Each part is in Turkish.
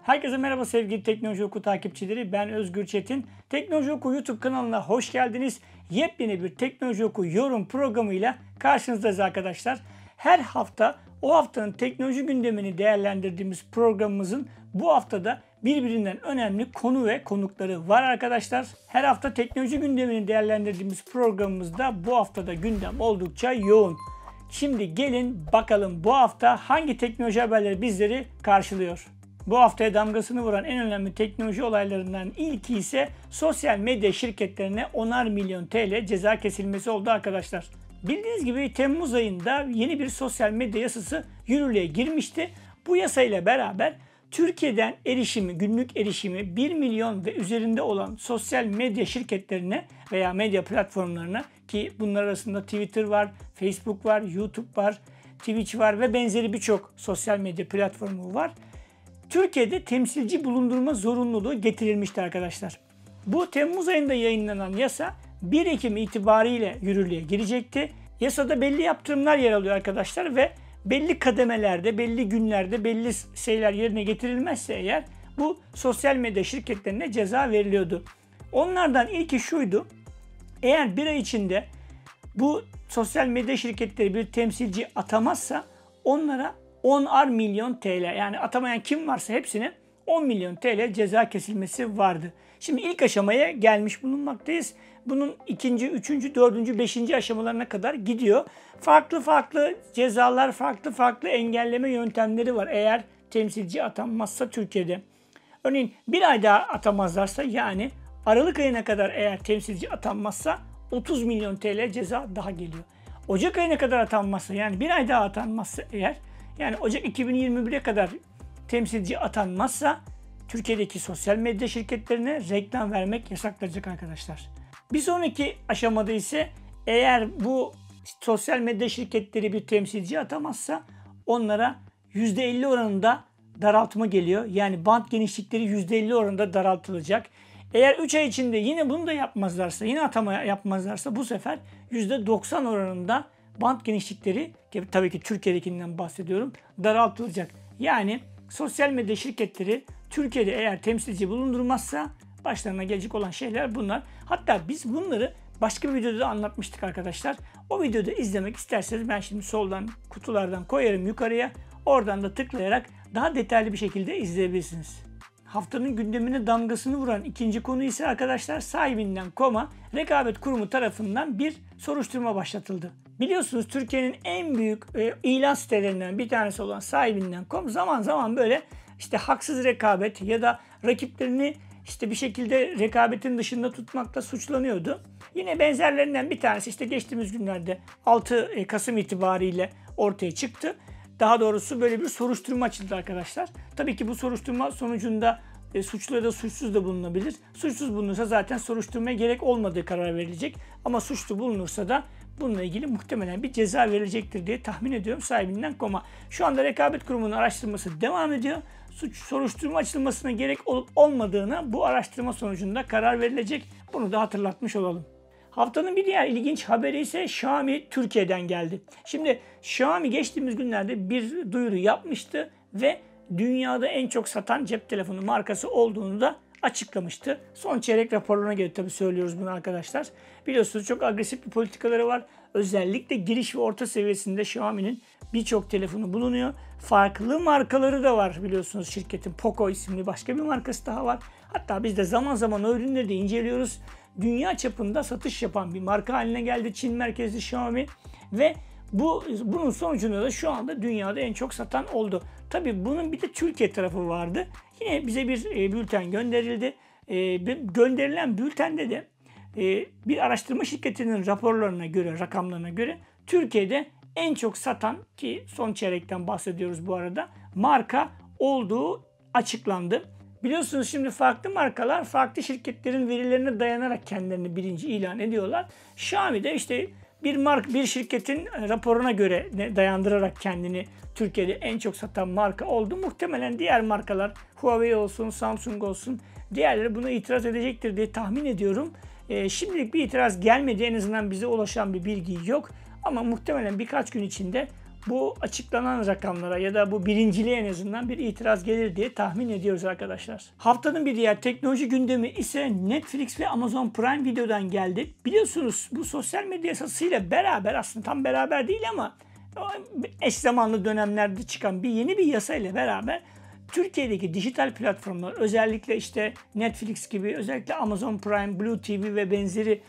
Herkese merhaba sevgili Teknoloji Oku takipçileri. Ben Özgür Çetin. Teknoloji Oku YouTube kanalına hoş geldiniz. Yepyeni bir Teknoloji Oku yorum programıyla karşınızdayız arkadaşlar. Her hafta o haftanın teknoloji gündemini değerlendirdiğimiz programımızın bu haftada birbirinden önemli konu ve konukları var arkadaşlar. Her hafta teknoloji gündemini değerlendirdiğimiz programımızda bu haftada gündem oldukça yoğun. Şimdi gelin bakalım bu hafta hangi teknoloji haberleri bizleri karşılıyor. Bu haftaya damgasını vuran en önemli teknoloji olaylarından ilki ise sosyal medya şirketlerine 10'ar milyon TL ceza kesilmesi oldu arkadaşlar. Bildiğiniz gibi Temmuz ayında yeni bir sosyal medya yasası yürürlüğe girmişti. Bu yasayla beraber Türkiye'den günlük erişimi 1 milyon ve üzerinde olan sosyal medya şirketlerine veya medya platformlarına, ki bunlar arasında Twitter var, Facebook var, YouTube var, Twitch var ve benzeri birçok sosyal medya platformu var. Türkiye'de temsilci bulundurma zorunluluğu getirilmişti arkadaşlar. Bu Temmuz ayında yayınlanan yasa 1 Ekim itibariyle yürürlüğe girecekti. Yasada belli yaptırımlar yer alıyor arkadaşlar ve belli kademelerde, belli günlerde belli şeyler yerine getirilmezse eğer bu sosyal medya şirketlerine ceza veriliyordu. Onlardan ilki şuydu: eğer bir ay içinde bu sosyal medya şirketleri bir temsilci atamazsa onlara 10'ar milyon TL, yani atamayan kim varsa hepsine 10 milyon TL ceza kesilmesi vardı. Şimdi ilk aşamaya gelmiş bulunmaktayız. Bunun ikinci, üçüncü, dördüncü, beşinci aşamalarına kadar gidiyor. Farklı farklı cezalar, farklı engelleme yöntemleri var eğer temsilci atanmazsa Türkiye'de. Örneğin bir ay daha atamazlarsa, yani Aralık ayına kadar eğer temsilci atanmazsa 30 milyon TL ceza daha geliyor. Ocak ayına kadar atanmazsa, yani bir ay daha atanmazsa eğer, yani Ocak 2021'e kadar temsilci atanmazsa Türkiye'deki sosyal medya şirketlerine reklam vermek yasaklanacak arkadaşlar. Bir sonraki aşamada ise eğer bu sosyal medya şirketleri bir temsilci atamazsa onlara %50 oranında daraltma geliyor. Yani bant genişlikleri %50 oranında daraltılacak. Eğer 3 ay içinde yine bunu da yapmazlarsa, yine atama yapmazlarsa bu sefer %90 oranında bant genişlikleri, tabii ki Türkiye'dekinden bahsediyorum, daraltılacak. Yani sosyal medya şirketleri Türkiye'de eğer temsilci bulundurmazsa başlarına gelecek olan şeyler bunlar. Hatta biz bunları başka bir videoda da anlatmıştık arkadaşlar. O videoda izlemek isterseniz ben şimdi soldan kutulardan koyarım yukarıya. Oradan da tıklayarak daha detaylı bir şekilde izleyebilirsiniz. Haftanın gündemine damgasını vuran ikinci konu ise arkadaşlar Sahibinden.com'a Rekabet Kurumu tarafından bir soruşturma başlatıldı. Biliyorsunuz Türkiye'nin en büyük ilan sitelerinden bir tanesi olan Sahibinden.com zaman zaman böyle işte haksız rekabet ya da rakiplerini işte bir şekilde rekabetin dışında tutmakla suçlanıyordu. Yine benzerlerinden bir tanesi işte geçtiğimiz günlerde 6 Kasım itibariyle ortaya çıktı. Daha doğrusu böyle bir soruşturma açıldı arkadaşlar. Tabii ki bu soruşturma sonucunda suçlu ya da suçsuz da bulunabilir. Suçsuz bulunursa zaten soruşturmaya gerek olmadığı karar verilecek. Ama suçlu bulunursa da bununla ilgili muhtemelen bir ceza verilecektir diye tahmin ediyorum Sahibinden.com'a. Şu anda Rekabet Kurumu'nun araştırması devam ediyor. Soruşturma açılmasına gerek olup olmadığına bu araştırma sonucunda karar verilecek. Bunu da hatırlatmış olalım. Haftanın bir diğer ilginç haberi ise Xiaomi Türkiye'den geldi. Şimdi Xiaomi geçtiğimiz günlerde bir duyuru yapmıştı ve dünyada en çok satan cep telefonu markası olduğunu da açıklamıştı. Son çeyrek raporlarına göre tabii söylüyoruz bunu arkadaşlar. Biliyorsunuz çok agresif bir politikaları var. Özellikle giriş ve orta seviyesinde Xiaomi'nin birçok telefonu bulunuyor. Farklı markaları da var biliyorsunuz şirketin. Poco isimli başka bir markası daha var. Hatta biz de zaman zaman o ürünleri de inceliyoruz. Dünya çapında satış yapan bir marka haline geldi Çin merkezli Xiaomi ve bunun sonucunda da şu anda dünyada en çok satan oldu. Tabii bunun bir de Türkiye tarafı vardı. Yine bize bir bülten gönderildi. Gönderilen bültende de bir araştırma şirketinin rakamlarına göre Türkiye'de en çok satan, ki son çeyrekten bahsediyoruz bu arada, marka olduğu açıklandı. Biliyorsunuz şimdi farklı markalar farklı verilerine dayanarak kendilerini birinci ilan ediyorlar. Xiaomi de işte bir şirketin raporuna göre dayandırarak kendini Türkiye'de en çok satan marka oldu. Muhtemelen diğer markalar Huawei olsun, Samsung olsun, diğerleri buna itiraz edecektir diye tahmin ediyorum. Şimdilik bir itiraz gelmedi, en azından bize ulaşan bir bilgi yok. Ama muhtemelen birkaç gün içinde bu açıklanan rakamlara ya da bu birinciliğe en azından bir itiraz gelir diye tahmin ediyoruz arkadaşlar. Haftanın bir diğer teknoloji gündemi ise Netflix ve Amazon Prime Video'dan geldi. Biliyorsunuz bu sosyal medya yasasıyla beraber, aslında tam beraber değil ama eş zamanlı dönemlerde çıkan yeni bir yasa ile beraber Türkiye'deki dijital platformlar, özellikle işte Netflix gibi, özellikle Amazon Prime, Blue TV ve benzeri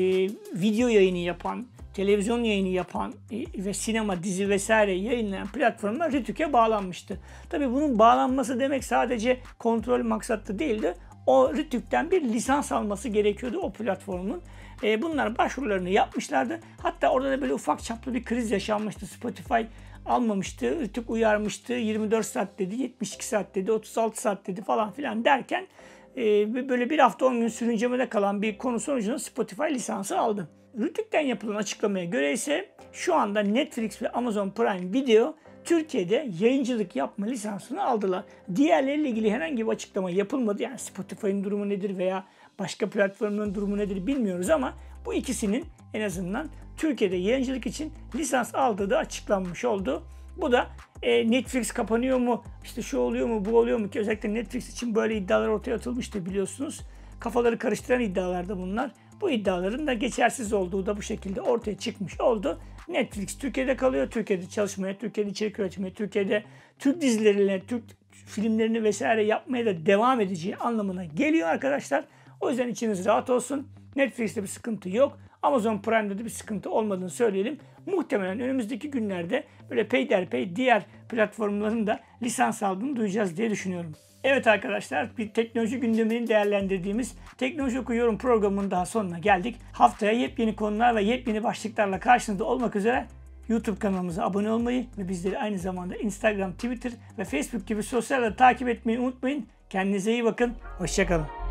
video yayını yapan, televizyon yayını yapan ve sinema, dizi vesaire yayınlayan platformlar RTÜK'e bağlanmıştı. Tabii bunun bağlanması demek sadece kontrol maksatlı değildi. O RTÜK'ten bir lisans alması gerekiyordu o platformun. Bunlar başvurularını yapmışlardı. Hatta orada da böyle ufak çaplı bir kriz yaşanmıştı. Spotify almamıştı, RTÜK uyarmıştı. 24 saat dedi, 72 saat dedi, 36 saat dedi falan filan derken böyle bir hafta 10 gün sürüncemede kalan bir konu sonucunda Spotify lisansı aldı. RTÜK'ten yapılan açıklamaya göre ise şu anda Netflix ve Amazon Prime Video Türkiye'de yayıncılık yapma lisansını aldılar. Diğerleriyle ilgili herhangi bir açıklama yapılmadı. Yani Spotify'ın durumu nedir veya başka platformların durumu nedir bilmiyoruz ama bu ikisinin en azından Türkiye'de yayıncılık için lisans aldığı da açıklanmış oldu. Bu da Netflix kapanıyor mu, işte şu oluyor mu, bu oluyor mu ki özellikle Netflix için böyle iddialar ortaya atılmıştı biliyorsunuz. Kafaları karıştıran iddialardı bunlar. Bu iddiaların da geçersiz olduğu da bu şekilde ortaya çıkmış oldu. Netflix Türkiye'de kalıyor, Türkiye'de çalışmaya, Türkiye'de içerik üretmeye, Türkiye'de Türk dizilerini, Türk filmlerini vesaire yapmaya da devam edeceği anlamına geliyor arkadaşlar. O yüzden içiniz rahat olsun. Netflix'te bir sıkıntı yok. Amazon Prime'de de bir sıkıntı olmadığını söyleyelim. Muhtemelen önümüzdeki günlerde böyle peyderpey diğer platformların da lisans aldığını duyacağız diye düşünüyorum. Evet arkadaşlar, bir teknoloji gündemini değerlendirdiğimiz Teknoloji Oku Yorum programının daha sonuna geldik. Haftaya yepyeni konular ve yepyeni başlıklarla karşınızda olmak üzere YouTube kanalımıza abone olmayı ve bizleri aynı zamanda Instagram, Twitter ve Facebook gibi sosyal ağları takip etmeyi unutmayın. Kendinize iyi bakın. Hoşça kalın.